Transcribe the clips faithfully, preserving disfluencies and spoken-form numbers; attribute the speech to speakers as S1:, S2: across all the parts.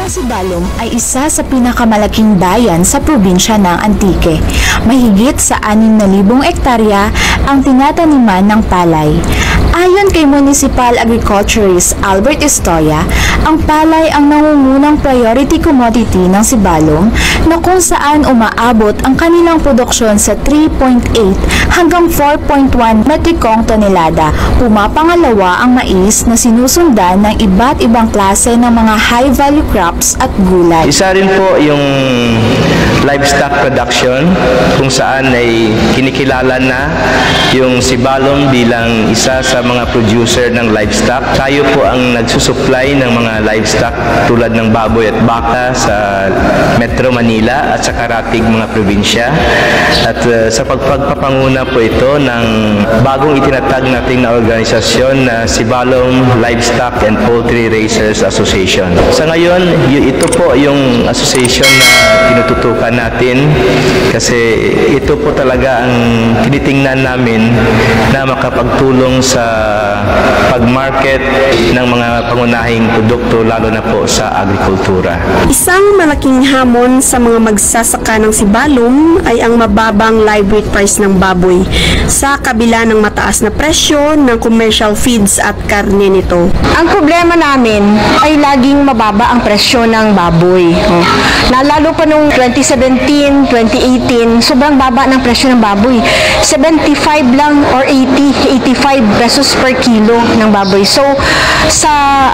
S1: Ang Sibalom ay isa sa pinakamalaking bayan sa probinsya ng Antique. Mahigit sa anim na libong ektarya ang tinataniman ng palay. Ayon kay Municipal Agriculturist Albert Estoya, ang palay ang nangungunang priority commodity ng Sibalom na kung saan umaabot ang kanilang produksyon sa three point eight hanggang four point one metrikong tonelada. Pumapangalawa ang mais na sinusundan ng iba't ibang klase ng mga high-value crops at gulay.
S2: Isa rin po yung livestock production kung saan ay kinikilala na yung Sibalom bilang isa sa mga producer ng livestock. Tayo po ang nagsusupply ng mga livestock tulad ng baboy at baka sa Metro Manila at sa karatig mga probinsya. At uh, sa pagpapanguna po ito ng bagong itinatag nating na organisasyon na Sibalom Livestock and Poultry Raisers Association. Sa ngayon, ito po yung association na tinututukan natin kasi ito po talaga ang tinitingnan namin na makapagtulong sa pag-market ng mga pangunahing produkto lalo na po sa agrikultura.
S3: Isang malaking hamon sa mga magsasaka ng Sibalom ay ang mababang live weight price ng baboy sa kabila ng mataas na presyo ng commercial feeds at karne nito.
S4: Ang problema namin ay laging mababa ang presyo ng baboy. Oh. Nalalo pa nung twenty seventeen, twenty eighteen, sobrang baba ng presyo ng baboy. seventy-five lang or eighty, eighty-five pesos per kilo ng baboy. So, sa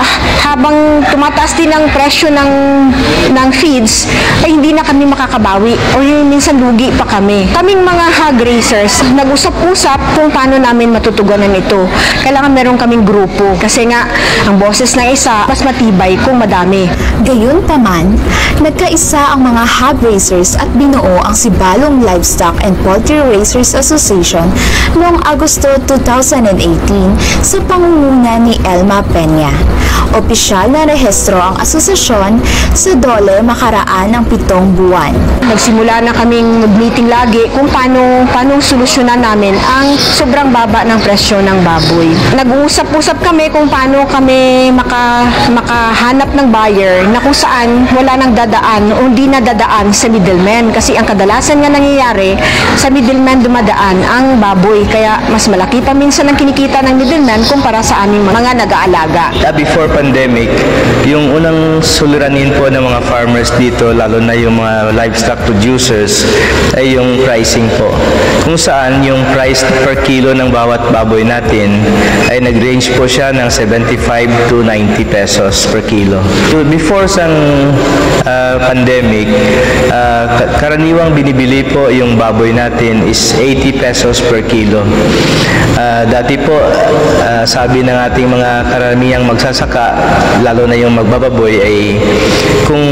S4: habang tumataas din ang presyo ng ng feeds, ay hindi na kami makakabawi or minsan lugi pa kami. Kaming mga hog raisers, nag-usap-usap kung paano namin matutugunan ito. Kailangan meron kaming grupo kasi nga ang boses ng isa mas matibay kung madami.
S1: Gayunpaman, nagkaisa ang mga hog raisers at binuo ang Sibalom Livestock and Poultry Raisers Association noong Agosto two thousand eighteen sa pangunguna ni Elma Peña. Opisyal na rehistro ang asosasyon sa DOLE makaraan ng pitong buwan.
S4: Nagsimula na kaming mag-meeting lagi kung paano, paano solusyonan namin ang sobrang baba ng presyo ng baboy. Nag-uusap-usap kami kung paano kami maka, makahanap ng buyer na kung saan wala nang dadaan o hindi na dadaan sa middleman. Kasi ang kadalasan nga nangyayari, sa middleman dumadaan ang baboy. Kaya mas malaki pa minsan ang kinikita ng middleman kumpara sa aming mga nag-aalaga.
S2: Before pandemic, yung unang suliranin po ng mga farmers dito, lalo na yung mga livestock producers, ay yung pricing po. Kung saan yung price per kilo ng bawat baboy natin ay nag-range po siya ng seventy-five to ninety pesos per kilo. So before sang uh, pandemic, uh, karaniwang binibili po yung baboy natin is eighty pesos per kilo. Uh, dati po, uh, sabi ng ating mga karamihang magsasaka, lalo na yung magbababoy, ay kung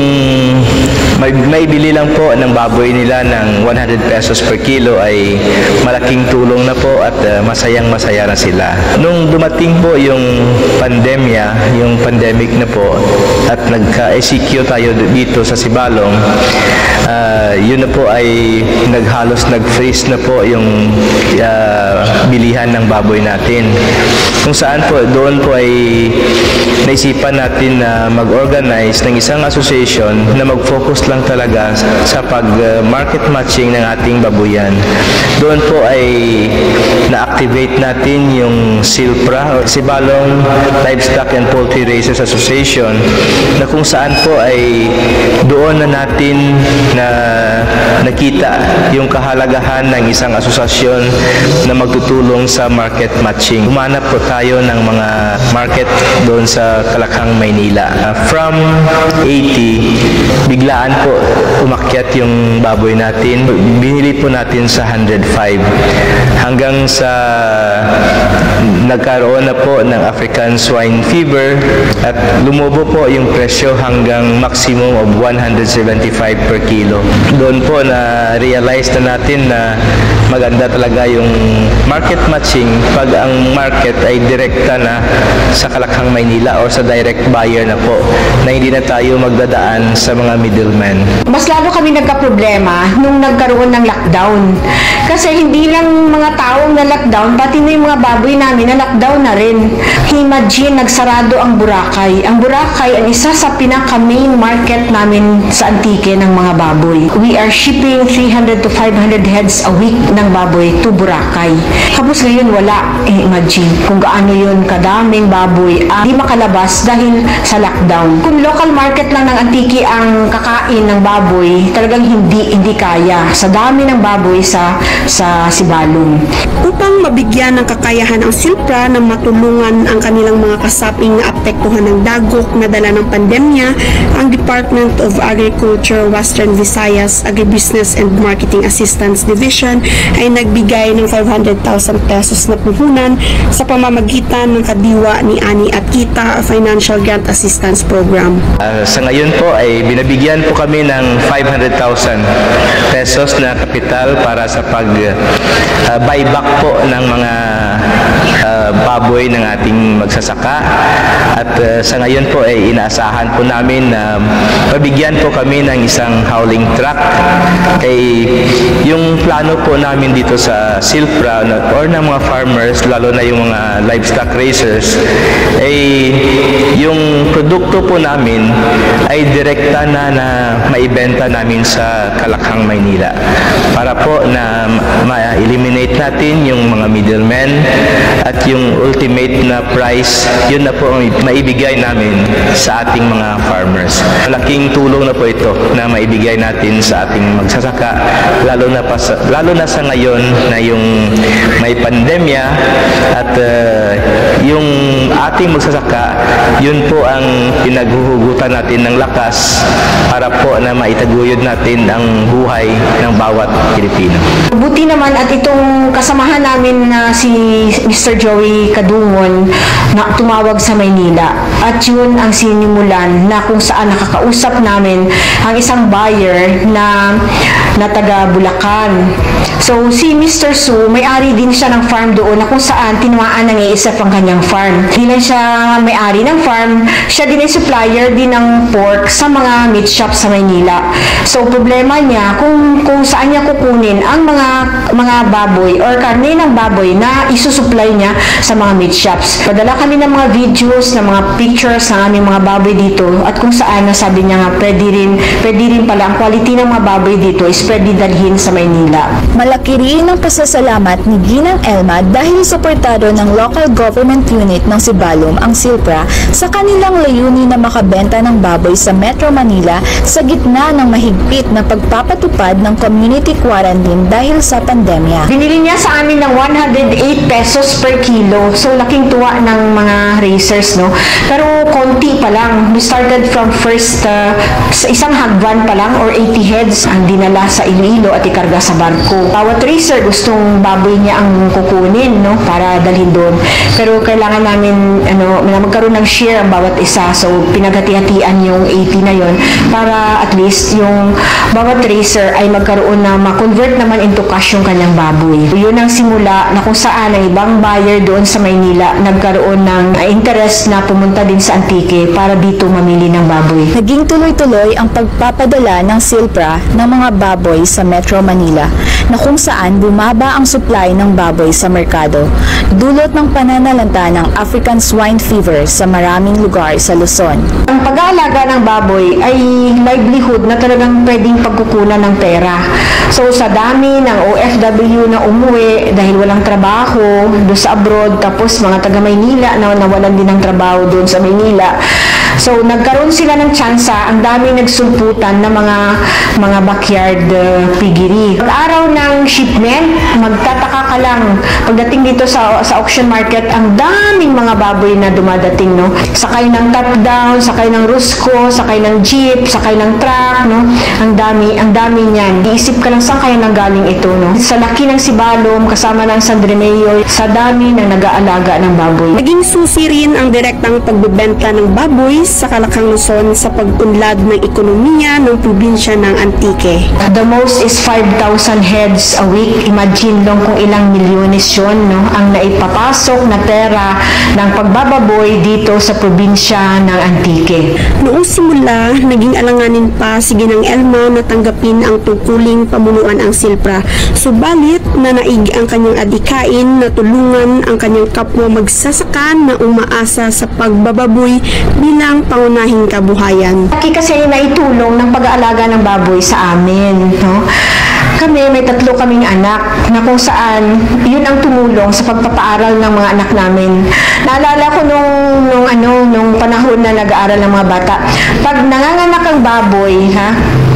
S2: may, may bili lang po ng baboy nila ng one hundred pesos per kilo ay malaking tulong na po at uh, masayang masaya na sila. Nung dumating po yung pandemya, yung pandemic na po at nagka-E C Q tayo dito sa Sibalom, uh, yun na po ay naghalos nag-freeze na po yung uh, bilihan ng baboy natin. Kung saan po, doon po ay naisipan natin na mag-organize ng isang association na mag-focus lang talaga sa pag-market matching ng ating babuyan. Doon po ay na-activate natin yung SILPRA, Sibalom Livestock and Poultry Raisers Association, na kung saan po ay doon na natin na nakita yung kahalagahan ng isang asosasyon na magtutulong sa market matching. Humanap po tayo ng mga market doon sa Kalakhang, Maynila. Uh, from eighty, biglaan po umakyat yung baboy natin. Binili po natin sa one hundred five. Hanggang sa nagkaroon na po ng African Swine Fever at lumobo po yung presyo hanggang maximum of one hundred seventy-five per kilo. Doon po na realize na natin na maganda talaga yung market matching pag ang market ay direkta na sa Kalakhang, Maynila or sa direct buyer na po, na hindi na tayo magdadaan sa mga middlemen.
S4: Mas lalo kami nagka-problema nung nagkaroon ng lockdown. Kasi hindi lang mga taong na lockdown, pati na yung mga baboy namin na lockdown na rin. Imagine, nagsarado ang Boracay. Ang Boracay ang isa sa pinaka-main market namin sa Antique ng mga baboy. We are shipping three hundred to five hundred heads a week ng baboy to Boracay. Tapos ngayon wala. Eh, imagine kung gaano yun kadaming baboy ang hindi makalabas dahil sa lockdown. Kung local market lang ng Antique ang kakain ng baboy, talagang hindi hindi kaya sa dami ng baboy sa sa Sibalom.
S3: Upang mabigyan ng kakayahan ang Silpra na matulungan ang kanilang mga kasaping na apektuhan ng dagok na dala ng pandemya, ang Department of Agriculture Western Visayas Agribusiness and Marketing Assistance Division ay nagbigay ng five hundred thousand pesos na puhunan sa pamamagitan ng kadiwa ni Ani at Kita Financial Grant Assistance Program.
S2: Uh, sa ngayon po ay binabigyan po kami ng five hundred thousand pesos na kapital para sa pag uh, buyback po ng mga uh, baboy ng ating magsasaka, at uh, sa ngayon po ay inaasahan po namin na pabigyan po kami ng isang hauling truck. Kay yung plano po namin dito sa Silpra or ng mga farmers, lalo na yung mga livestock raisers, ay yung produkto po namin ay direkta na na maibenta namin sa Kalakhang, Maynila, para po na ma-eliminate natin yung mga middlemen, at yung ultimate na price, yun na po ang maibigay namin sa ating mga farmers. Malaking tulong na po ito na maibigay natin sa ating magsasaka, lalo na pa sa, lalo na sa ngayon na yung may pandemya, at uh, yung ating magsasaka, yun po ang pinaghuhugutan natin ng lakas para po na maitaguyod natin ang buhay ng bawat Pilipino.
S4: Buti naman at itong kasamahan namin na si Mister Joey Kadungon na tumawag sa Maynila, at yun ang sinimulan na kung saan nakakausap namin ang isang buyer na na taga Bulacan. So si Mister Su, may-ari din siya ng farm doon na kung saan tinumaan ng iisip ang kanyang farm. Hindi lang siya may-ari ng farm, siya din ay supplier din ng pork sa mga meat shop sa Maynila. So problema niya kung kung saan niya kukunin ang mga mga baboy or karne ng baboy na isusupply niya sa mga meat shops. Padala kami ng mga videos, ng mga pictures ng aming mga baboy dito, at kung saan nasabi niya nga pwede rin, pwede rin pala ang quality ng mga baboy dito is pwede dalhin sa Maynila.
S1: Malaki rin ang pasasalamat ni Ginang Elma dahil suportado ng local government unit ng Sibalom ang Silpra sa kanilang layunin na makabenta ng baboy sa Metro Manila sa gitna ng mahigpit na pagpapatupad ng community quarantine dahil sa pandemya.
S4: Binili niya sa amin ng one hundred eight pesos per kilo. So laking tuwa ng mga racers, no? Pero konti pa lang. We started from first uh, sa isang hagban pa lang or eighty heads ang dinala sa Iloilo at ikarga sa barko. Bawat racer gustong baboy niya ang kukunin, no, para dalhin doon. Pero kailangan namin ano, magkaroon ng share ang bawat isa. So pinaghati-hatian yung eighty na yon para at least yung bawat racer ay magkaroon na ma-convert naman into cash yung kanyang baboy. Yun ang simula na kung saan ang ibang buyer doon sa Maynila nagkaroon ng interest na pumunta din sa Antique para dito mamili ng baboy.
S1: Naging tuloy-tuloy ang pagpapadala ng Silpra ng mga baboy sa Metro Manila, na kung saan bumaba ang supply ng baboy sa merkado, dulot ng pananalanta ng African swine fever sa maraming lugar sa Luzon.
S4: Ang pag-aalaga ng baboy ay livelihood na talagang pwedeng pagkukunan ng pera. So sa dami ng O F W na umuwi dahil walang trabaho doon sa abroad, tapos mga taga Maynila na nawalan din ng trabaho doon sa Maynila, so nagkaroon sila ng tsansa, ang daming nagsulputan ng mga mga backyard uh, piggery. Pag-araw ng shipment, magtataka ka lang pagdating dito sa sa auction market, ang daming mga baboy na dumadating, no. Sakay ng top down, sakay ng Rusco, sakay ng jeep, sakay ng truck, no. Ang dami, ang dami niyan. Iisip ka lang saan kaya nanggaling ito, no. Sa laki ng Sibalom kasama ng San Remeo, sa dami ng nag-aalaga ng baboy.
S3: Naging susi rin ang direktang pagbebenta ng baboy sa Kalakang Luzon sa pag-unlad ng ekonomiya ng probinsya ng Antique.
S4: The most is five thousand heads a week. Imagine lang kung ilang milyones yun, no? Ang naipapasok na pera ng pagbababoy dito sa probinsya ng Antique.
S3: Noong simula, naging alanganin pa si Ginang Elma na tanggapin ang tungkuling pamunuan ang Silpra. Subalit, nanaig ang kanyang adikain na tulungan ang kanyang kapwa magsasaka na umaasa sa pagbababoy bilang pangunahing kabuhayan.
S4: Laki kasi naitulong ng pag-aalaga ng baboy sa amin, no? Kami, may tatlo kaming anak na kung saan yun ang tumulong sa pagpapaaral ng mga anak namin. Naalala ko nung, nung, ano, nung panahon na nag-aaral ng mga bata, pag nanganganak ang baboy, ha,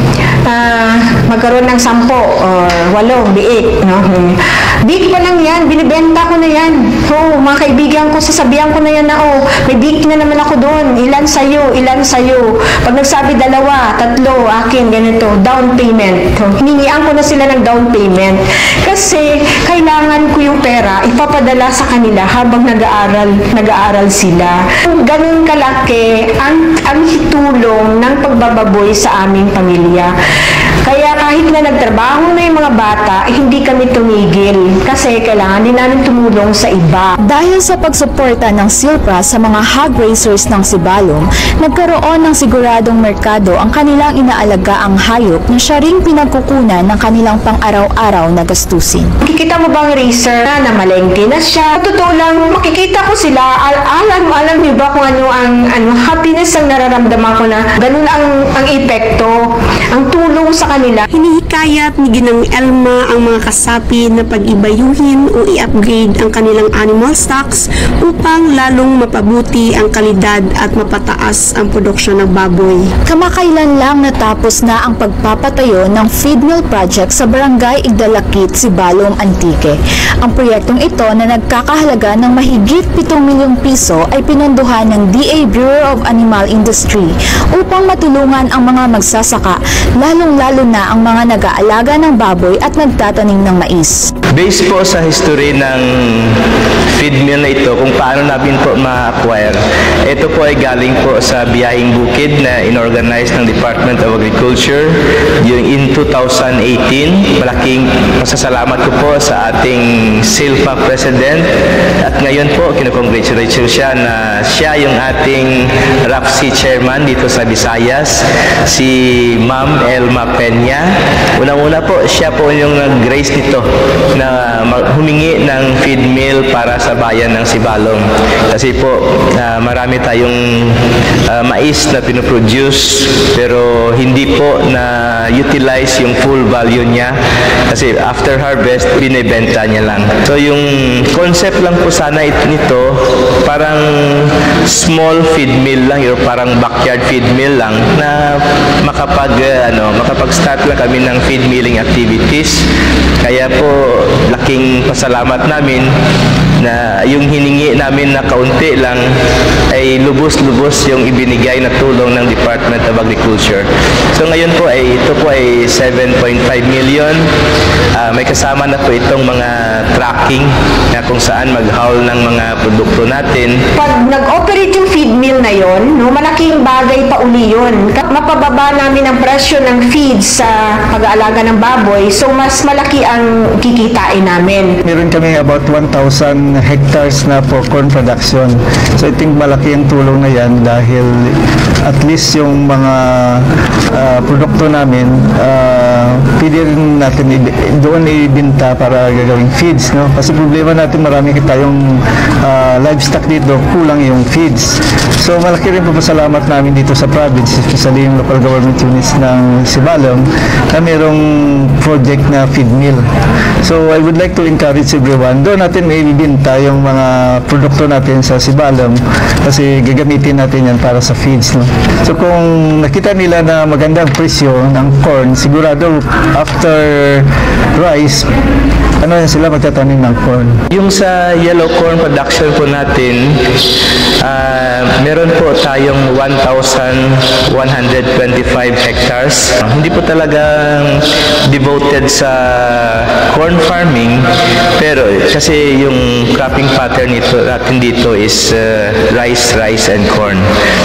S4: Uh, magkaroon ng sampo or walong biik, no? Hmm. Biik pa lang yan, binibenta ko na yan. Oh, mga kaibigan ko, sasabihan ko na yan na, oh, may biik na naman ako doon. Ilan sa'yo, ilan sa'yo. Pag nagsabi dalawa, tatlo, akin, ganito, down payment. Oh, hiningian ko na sila ng down payment. Kasi, kailangan ko yung pera, ipapadala sa kanila habang nag-aaral, nag-aaral sila. Ganun kalaki ang, ang hitulong ng pagbababoy sa aming pamilya. Kaya kahit na nagtrabaho na yung mga bata, eh, hindi kami tumigil kasi kailangan din namin tumulong sa iba.
S1: Dahil sa pagsuporta ng Silpra sa mga hog raisers ng Sibalom, nagkaroon ng siguradong merkado ang kanilang inaalaga ang hayop na siya ring pinagkukunan ng kanilang pang-araw-araw na gastusin.
S4: Makikita mo bang racer na, na malengke na siya? Totoo lang, makikita ko sila, al alam, alam niyo ba kung ano ang ano, happiness ang nararamdaman ko na ganun ang, ang epekto, ang tulong sa kanila.
S3: Hinihikayat ni Ginang Elma ang mga kasapi na pag-ibayuhin o i-upgrade ang kanilang animal stocks upang lalong mapabuti ang kalidad at mapataas ang produksyon ng baboy.
S1: Kamakailan lang natapos na ang pagpapatayo ng feed mill project sa Barangay Igdalakit, Sibalom, Antique. Ang proyektong ito na nagkakahalaga ng mahigit pitong milyong piso ay pinondohan ng D A Bureau of Animal Industry upang matulungan ang mga magsasaka, lalong-lalo na ang mga nag-aalaga ng baboy at nagtatanim ng mais.
S2: Based po sa history ng feed mill na ito, kung paano namin po ma-acquire, ito po ay galing po sa Biyahing Bukid na inorganize ng Department of Agriculture yung in two thousand eighteen. Malaking masasalamat ko po sa ating Silpa President at ngayon po kinukongratulate siya na siya yung ating R A F C Chairman dito sa Visayas, si Ma'am Elma Peña. Unang-una po, siya po yung nag-grace nito na humingi ng feed mill para sa bayan ng Sibalom. Kasi po, uh, marami tayong uh, mais na pinoproduce pero hindi po na-utilize yung full value niya kasi after harvest, binibenta niya lang. So yung concept lang po sana nito, parang small feed mill lang, yung parang backyard feed mill lang na makapag, uh, ano, makapag-start lang kami ng feed milling activities. Kaya po, laking pasalamat namin na yung hiningi namin na kaunti lang ay lubos-lubos yung ibinigay na tulong ng Department of Agriculture. So ngayon po ay ito po ay seven point five million. Uh, may kasama na po itong mga tracking na kung saan mag-haul ng mga produkto natin.
S4: Pag nag-operate yung feed mill na yon, no, malaking bagay pa uli yun. Mapababa namin ang presyo ng feed sa pag-aalaga ng baboy, so mas malaki ang kikitain namin.
S5: Meron kami about one thousand hectares na for corn production. So I think malaki ang tulong na yan dahil at least yung mga uh, produkto namin uh, pwede rin natin doon ibinta para gagawing feeds, no? Kasi problema natin marami tayong uh, livestock dito, kulang yung feeds. So malaki rin po pasalamat namin dito sa province, especially yung local government units ng Sibalom na mayroong project na feed mill. So I would like to encourage everyone, doon natin may ibinta yung mga produkto natin sa Sibalom kasi gagamitin natin yan para sa feeds, no? So kung nakita nila na magandang presyo ng corn, sigurado after rice, ano yan sila magtatanim ng corn.
S2: Yung sa yellow corn production po natin, uh, meron po tayong one thousand one hundred twenty-five hectares. Hindi po talagang devoted sa corn farming, pero kasi yung cropping pattern nito natin dito is uh, rice rice and corn.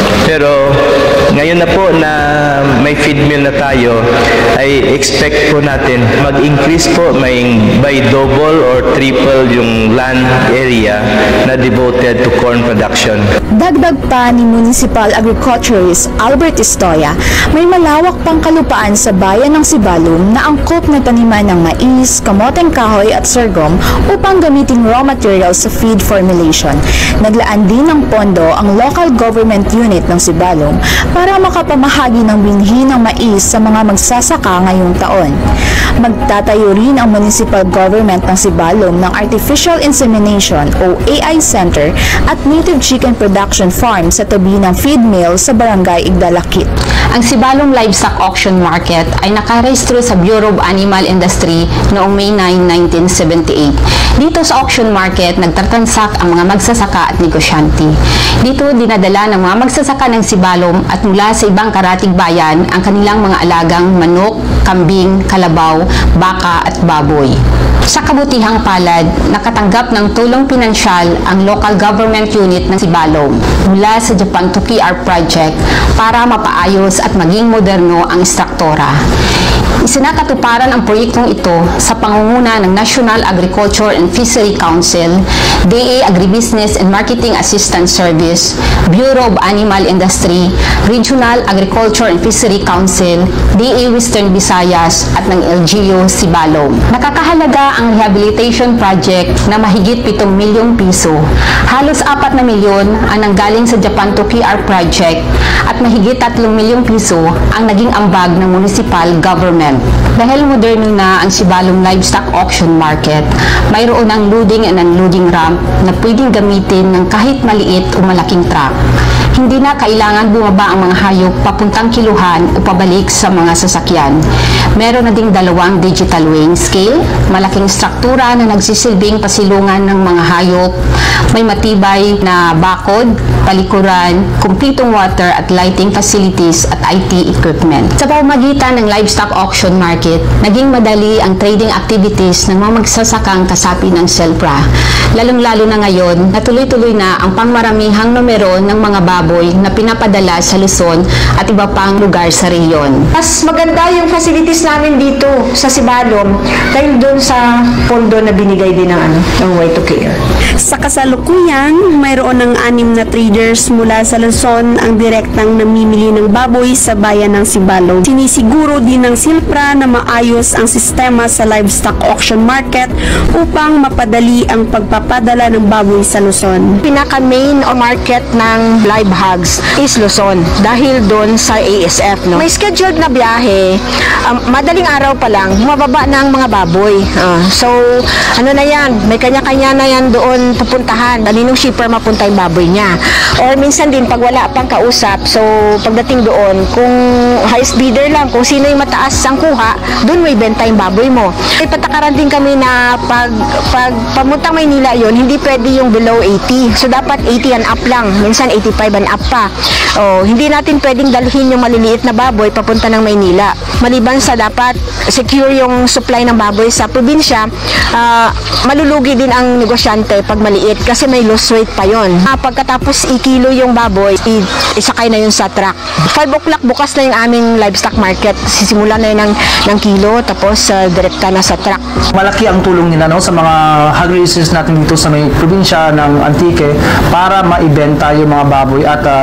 S2: Pero ngayon na po na may feed mill na tayo, ay expect po natin mag-increase po may by double or triple yung land area na devoted to corn production.
S1: Dagdag pa ni Municipal Agriculturist Albert Estoya, may malawak pang kalupaan sa bayan ng Sibalom na angkop na taniman ng mais, kamoteng kahoy at sorghum upang gamiting raw materials sa feed formulation. Naglaan din ng pondo ang local government unit ng Sibalom para makapamahagi ng binhi ng mais sa mga magsasaka ngayong taon. Magtatayo rin ang municipal government ng Sibalom ng Artificial Insemination o A I Center at Native Chicken Production Farm sa tabi ng feed mill sa Barangay Igdalakit.
S6: Ang Sibalom Livestock Auction Market ay nakarehistro sa Bureau of Animal Industry noong May ninth, nineteen seventy-eight. Dito sa auction market, nagtatansak ang mga magsasaka at negosyante. Dito dinadala ng mga magsasaka ng Sibalom at mula sa ibang karatig bayan ang kanilang mga alagang manok, kambing, kalabaw, baka at baboy. Sa kabutihang palad, nakatanggap ng tulong pinansyal ang local government unit ng Sibalom mula sa Japan to K R project para mapaayos at maging moderno ang struktura. Isinakatuparan ang proyektong ito sa pangunguna ng National Agriculture and Fishery Council, D A Agribusiness and Marketing Assistance Service, Bureau of Animal Industry, Regional Agriculture and Fishery Council, D A Western Visayas at ng L G U Sibalom. Nakakahalaga ang rehabilitation project na mahigit pitong milyong piso. Halos apat na milyon ang nanggaling sa Japan to K R project at mahigit tatlong milyong piso ang naging ambag ng municipal government. Dahil moderno na ang Sibalom Livestock Auction Market, mayroon ang loading and unloading ramp na pwedeng gamitin ng kahit maliit o malaking truck. Hindi na kailangan bumaba ang mga hayop papuntang kiluhan o pabalik sa mga sasakyan. Meron na ding dalawang digital weighing scale, malaking struktura na nagsisilbing pasilungan ng mga hayop, may matibay na bakod, palikuran, kumpletong water at lighting facilities at I T equipment. Sa pamamagitan ng livestock auction market, naging madali ang trading activities ng mga magsasakang kasapi ng Selpra. Lalong-lalo na ngayon, natuloy-tuloy na ang pangmaramihang numero ng mga baboy na pinapadala sa Luzon at iba pang lugar sa rehiyon.
S4: Mas maganda yung facilities namin dito sa Sibalom dahil doon sa pondo na binigay din ng, ano, ng Y two K R.
S3: Sa kasalukuyan, mayroon ng anim na traders mula sa Luzon ang direktang namimili ng baboy sa bayan ng Sibalom. Sinisiguro din ng Silpra na maayos ang sistema sa livestock auction market upang mapadali ang pagpapadala ng baboy sa Luzon.
S4: Pinaka-main o market ng live hogs is Luzon dahil doon sa A S F. No? May scheduled na biyahe, um, madaling araw pa lang, bumababa na ang mga baboy. Uh, so, ano na yan, may kanya-kanya na yan doon pupuntahan. Kaninong shipper mapunta yung baboy niya. Or minsan din, pag wala pang kausap, so pagdating doon, kung highest bidder lang, kung sino yung mataas ang kuha, doon mo ibenta yung baboy mo. May patakaran din kami na pag, pag pamuntang Maynila yon hindi pwede yung below eighty. So, dapat eighty and up lang. Minsan eighty-five and up pa. Oh, hindi natin pwedeng dalhin yung maliliit na baboy papunta ng Maynila. Maliban sa dapat secure yung supply ng baboy sa probinsya, uh, malulugi din ang negosyante pag maliit kasi may loss weight pa yon. Uh, pagkatapos ikilo yung baboy, isakay na yun sa truck. five o'clock bukas na yung aming livestock market. Sisimula na yun ng, ng kilo, tapos uh, direkta na sa truck.
S7: Malaki ang tulong nila, no, sa mga hog raisers natin dito sa may probinsya ng Antique para maibenta yung mga baboy at uh,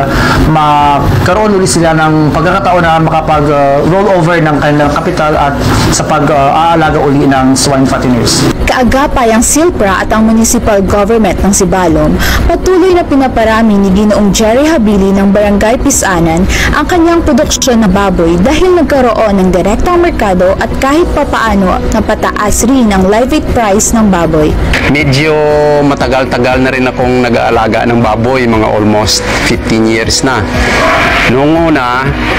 S7: magkaroon ulit sila ng pagkakataon na makapag-roll uh, over ng kanilang kapital at sa pag-aalaga uh, uli ng swine fatteners.
S1: Kaagapay ang Silpra at ang municipal government ng Sibalom, patuloy na pinaparami ni Ginoong Jerry Habili ng Barangay Pisanan ang kanyang produksyon na baboy dahil nagkaroon ng direktang merkado at kahit papaano napataas rin ang live weight price ng baboy.
S8: Medyo matagal-tagal na rin akong nag-aalaga ng baboy, mga almost fifteen years na. Noong una,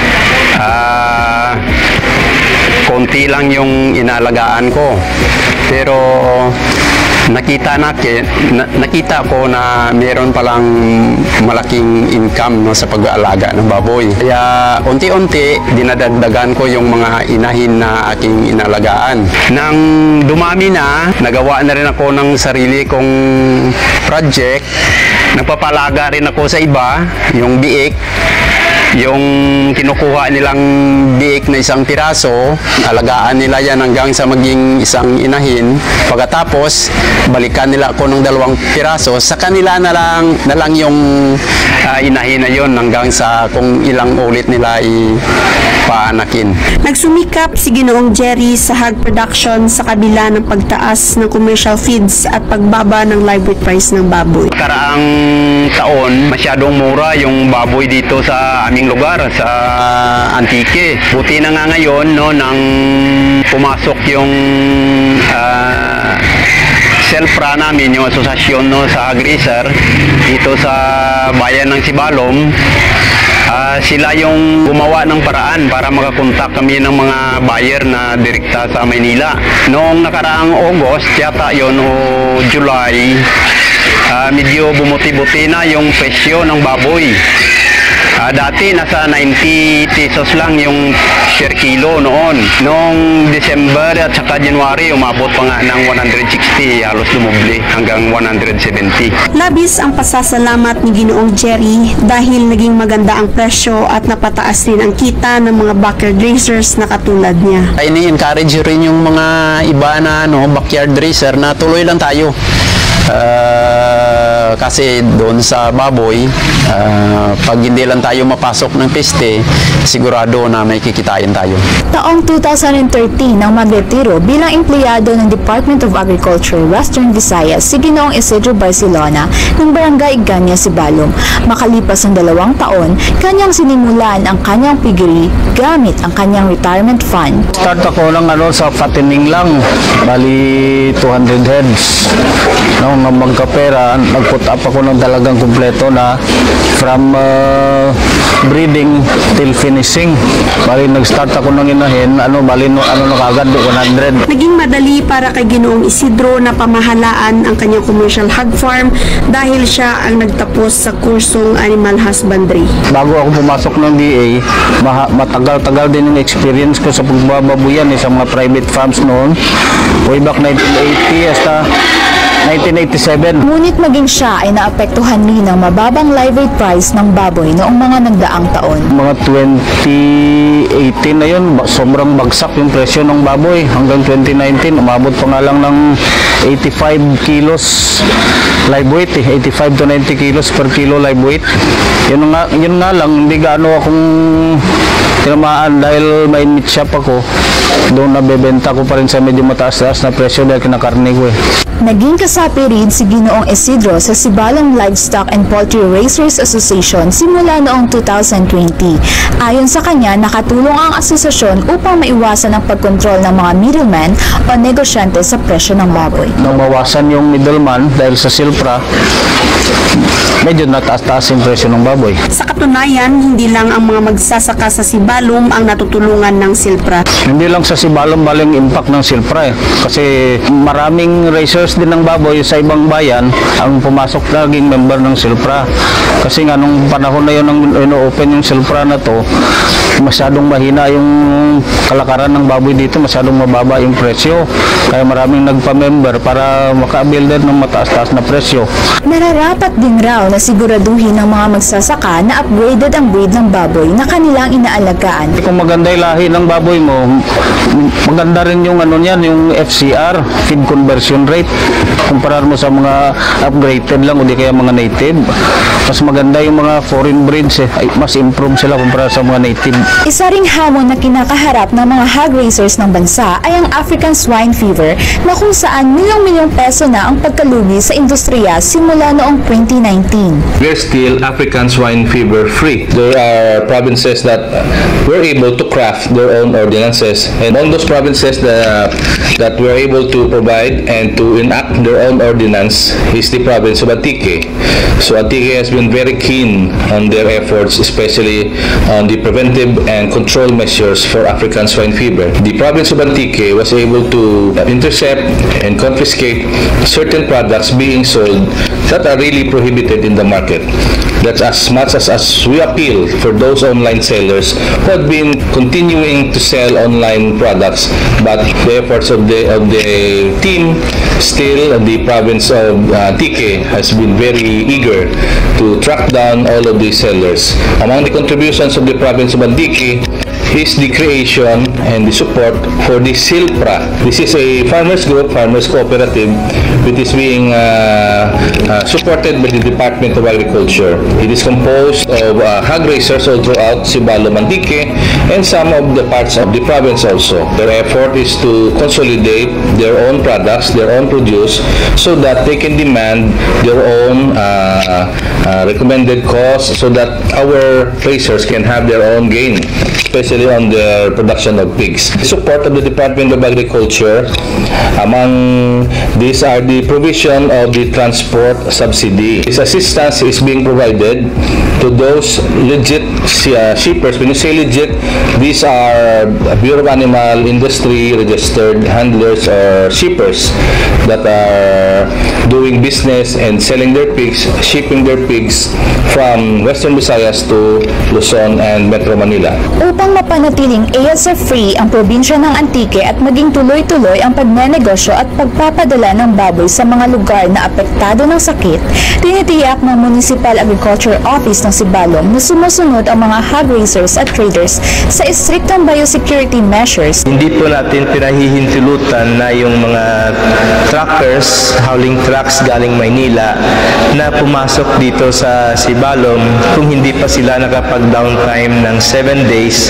S8: uh, konti lang yung inalagaan ko. Pero nakita natin, na, nakita ko na meron palang malaking income no, sa pag-aalaga ng baboy. Kaya unti-unti dinadagdagan ko yung mga inahin na aking inalagaan. Nang dumami na, nagawa na rin ako ng sarili kong project. Nagpapalaga rin ako sa iba, yung biik. Yung kinukuha nilang biik na isang piraso, alagaan nila yan hanggang sa maging isang inahin. Pagkatapos, balikan nila ako ng dalawang piraso. Sa kanila na lang, na lang yung uh, inahin na yun hanggang sa kung ilang ulit nila ipaanakin.
S3: Nagsumikap si Ginoong Jerry sa hog production sa kabila ng pagtaas ng commercial feeds at pagbaba ng live weight price ng baboy.
S8: Karaang taon, masyadong mura yung baboy dito sa aming lugar, sa Antique. Buti na nga ngayon, no, nang pumasok yung uh, Selpra namin, yung asosasyon no, sa Agriser dito sa bayan ng Sibalom. Uh, sila yung gumawa ng paraan para makakontak kami ng mga buyer na direkta sa Maynila. Noong nakaraang August, yata yun, o July, uh, medyo bumuti-buti na yung presyo ng baboy. Uh, dati nasa ninety pesos lang yung per kilo noon. Noong December at saka January, umabot pa nga ng one hundred sixty, halos lumubli hanggang one hundred seventy. Labis
S3: ang pasasalamat ni Ginoong Jerry dahil naging maganda ang presyo at napataas rin ang kita ng mga backyard racers na katulad niya.
S8: Ay, ni-encourage rin yung mga iba na no, backyard racer na tuloy lang tayo. Uh, kasi doon sa baboy, uh, pag hindi lang tayo mapasok ng piste, sigurado na may kikitain tayo.
S1: Taong two thousand thirteen nang magretiro bilang empleyado ng Department of Agriculture Western Visayas si Ginoong Isidro Barcelona ng Barangay Iganya, Sibalom. Makalipas ng dalawang taon, kanyang sinimulan ang kanyang piggery gamit ang kanyang retirement fund.
S5: Start ako ng ano, sa fattening lang, bali two hundred heads. No, nang magkapera, nag-put up ako ng talagang kumpleto na from uh, breeding till finishing. Bali nag-start ako ng inahin, ano bali no, ano na kagad one hundred.
S3: Naging madali para kay Ginoong Isidro na pamahalaan ang kanyang commercial hog farm dahil siya ang nagtapos sa kursong animal husbandry.
S5: Bago ako pumasok ng D A, matagal-tagal din yung experience ko sa pagbababuyan eh, sa mga private farms noon. Way back nineteen eighty hasta nineteen eighty-seven.
S1: Ngunit maging siya ay naapektuhan din ng mababang live weight price ng baboy noong mga nagdaang taon.
S5: Mga twenty eighteen na yun, sobrang bagsak yung presyo ng baboy. Hanggang twenty nineteen, umabot pa nga lang ng eighty-five kilos live weight, eh. eighty-five to ninety kilos per kilo live weight. Yun nga, yun nga lang, hindi gaano akong tinamaan dahil may meat shop ako. Doon nabebenta ko pa rin sa medyo mataas-taas na presyo dahil kinakarne ko eh.
S1: Naging kasapi rin si Ginoong Isidro sa Sibalom Livestock and Poultry Raisers Association simula noong two thousand twenty. Ayon sa kanya, nakatulong ang asosasyon upang maiwasan ang pagkontrol ng mga middleman o negosyante sa presyo ng baboy.
S5: Nang mawasan yung middleman dahil sa Silpra, medyo nataas-taas yung presyo ng baboy.
S3: Sa katunayan, hindi lang ang mga magsasaka sa Sibalom ang natutulungan ng Silpra.
S5: Hindi lang sa Sibalom baling impact ng Silpra eh. Kasi maraming racers din ng baboy sa ibang bayan ang pumasok na naging member ng Silpra. Kasi nga nung panahon na yun nang ino-open yung Silpra na to, masyadong mahina yung kalakaran ng baboy dito, masyadong mababa yung presyo. Kaya maraming nagpa-member para maka-avail din ng mataas-taas na presyo.
S1: Nararapat din raw na siguraduhin ng mga magsasaka na upgraded ang breed ng baboy na kanilang inaalagaan.
S5: Kung maganda yung lahi ng baboy mo, maganda rin yung ano niyan, yung F C R, feed conversion rate. Kumpara mo sa mga upgraded lang o di kaya mga native. Mas maganda yung mga foreign breeds eh. Ay, mas improve sila kumpara sa mga native.
S1: Isa ring hamon na kinakaharap ng mga hog raisers ng bansa ay ang African swine fever na kung saan milyong-milyong peso na ang pagkalugi sa industriya simula noong twenty nineteen.
S2: We're still African swine fever free. There are provinces that were able to craft their own ordinances, and on those provinces the
S9: that we're able to provide and to enact their own ordinance is the province of Antique. So Antique has been very keen on their efforts, especially on the preventive and control measures for African swine fever. The province of Antique was able to intercept and confiscate certain products being sold that are really prohibited in the market. That's as much as, as we appeal for those online sellers who have been continuing to sell online products, but the efforts of the of the team, still the province of Antique has been very eager to track down all of these sellers. Among the contributions of the province of Antique is the creation and the support for the Silpra. This is a farmers group, farmers cooperative, which is being uh, uh, supported by the Department of Agriculture. It is composed of uh, hog raisers all throughout Sibalom, Antique, and some of the parts of the province also. Their effort is to consolidate their own products, their own produce, so that they can demand their own uh, uh, recommended cost, so that our raisers can have their own gain, especially on the production of pigs. The support of the Department of Agriculture, among these are the provision of the transport subsidy. This assistance is being provided to those legit uh, shippers. When you say legit, these are Bureau of Animal Industry registered handlers or shippers that are doing business and selling their pigs, shipping their pigs from Western Visayas to Luzon and Metro Manila.
S1: Upang mapanatiling A S F-free ang probinsya ng Antique at maging tuloy-tuloy ang pagnenegosyo at pagpapadala ng baboy sa mga lugar na apektado ng sakit, tinitiyak ng Municipal Agriculture Office ng Sibalom na sumusunod ang mga hog raisers at traders sa istriktong biosecurity measures.
S2: Hindi po natin pinahihintulutan na yung mga truckers, hauling trucks galing Maynila na pumasok dito sa Sibalom kung hindi pa sila nakapag-downtime ng seven days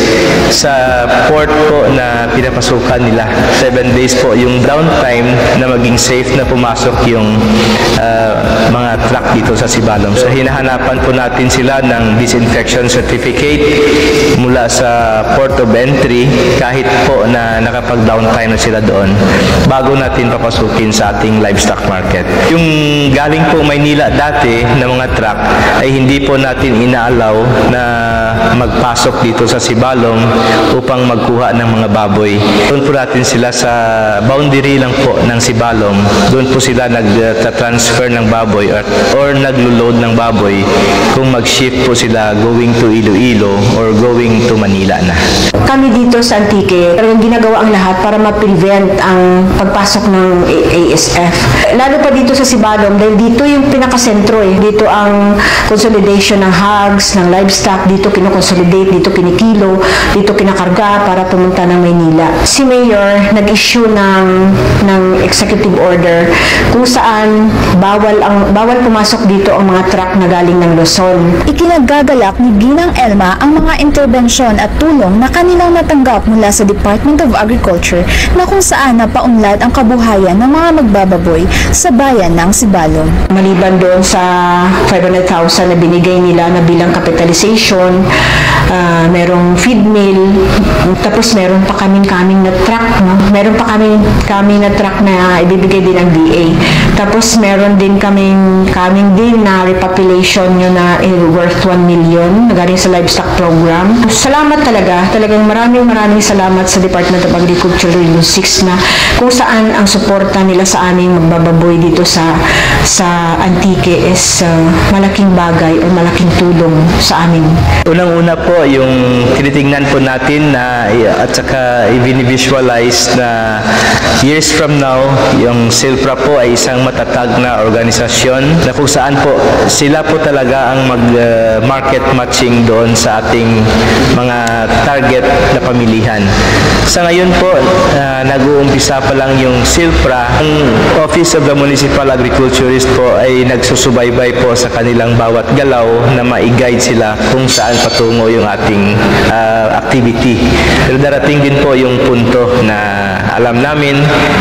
S2: sa port po na pinapasukan nila. seven days po yung downtime na maging safe na pumasok yung uh, mga truck dito sa Sibalom. So hinahanapan po natin sila ng disinfection certificate mula sa port of entry kahit po na nakapag-downtime na sila doon bago natin papasukin sa ating livestock market. Yung galing po Maynila dati na mga truck ay hindi po natin inaalaw na magpasok dito sa Sibalom upang magkuha ng mga baboy. Doon po natin sila sa boundary lang po ng Sibalom. Doon po sila nag-transfer ng baboy or, or naglo-load ng baboy kung mag-shift po sila going to Iloilo or going to Manila na.
S4: Kami dito sa Antique, talagang ginagawa ang lahat para ma-prevent ang pagpasok ng A S F. Lalo pa dito sa Sibalom dahil dito yung pinakasentro eh. Dito ang consolidation ng hogs, ng livestock, dito kinoconsolidate, dito kinikilo, dito kinakarga para pumunta ng Maynila. Si Mayor nag-issue ng ng executive order kung saan bawal ang bawal pumasok dito ang mga truck na galing ng Luzon.
S1: Ikinagagalak ni Ginang Elma ang mga interbensyon at tulong na kanilang natanggap mula sa Department of Agriculture na kung saan napaunlad ang kabuhayan ng mga magbababoy sa bayan ng Sibalom.
S4: Maliban doon sa five hundred thousand na binigay nila na bilang capitalization, uh, merong feed mill, tapos meron pa kaming-kaming na truck, no? Meron pa kaming kaming na truck na ibibigay din ng D A. Tapos meron din kaming kaming din na repopulation nyo na worth one million na galing sa livestock program. Salamat talaga, talagang maraming maraming salamat sa Department of Agriculture Region six na kung saan ang suporta nila sa aming magbababoy dito sa sa Antique is uh, malaking bagay o malaking tulong sa amin.
S2: Unang-una po yung tinitingnan po natin na at saka i-visualize na years from now yung Silpra po ay isang matatag na organisasyon na kung saan po sila po talaga ang mag-market uh, matching doon sa ating mga target na pamilihan. Sa ngayon po, uh, nag-uumpisa pa lang yung Silpra. Ang Office of the Municipal Agriculturist po ay nagsusubaybay po sa kanilang bawat galaw na ma-guide sila kung saan patungo yung ating uh, activity. Pero darating din po yung punto na alam namin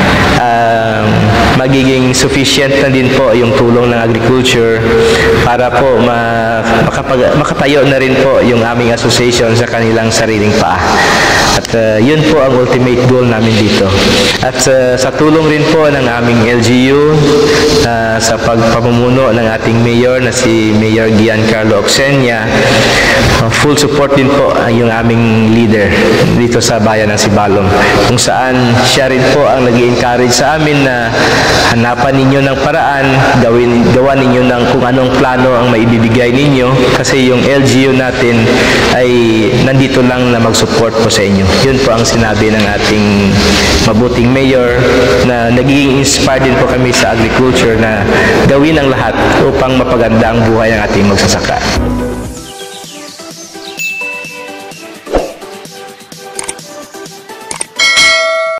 S2: uh, magiging sufficient na din po yung tulong ng agriculture para po ma makapag makatayo na rin po yung aming association sa kanilang sariling paa. At uh, yun po ang ultimate goal namin dito. At uh, sa tulong rin po ng aming L G U, uh, sa pagpamumuno ng ating mayor na si Mayor Giancarlo Oxenia, uh, full support din po uh, yung aming leader dito sa bayan ng Sibalom, kung saan siya rin po ang nag-encourage sa amin na hanapan ninyo ng paraan, gawin, gawa ninyo ng kung anong plano ang maibibigay ninyo, kasi yung L G U natin ay nandito lang na mag-support po sa inyo. Yun po ang sinabi ng ating mabuting mayor, na nagiging inspired din po kami sa agriculture na gawin ang lahat upang mapaganda ang buhay ng ating magsasaka.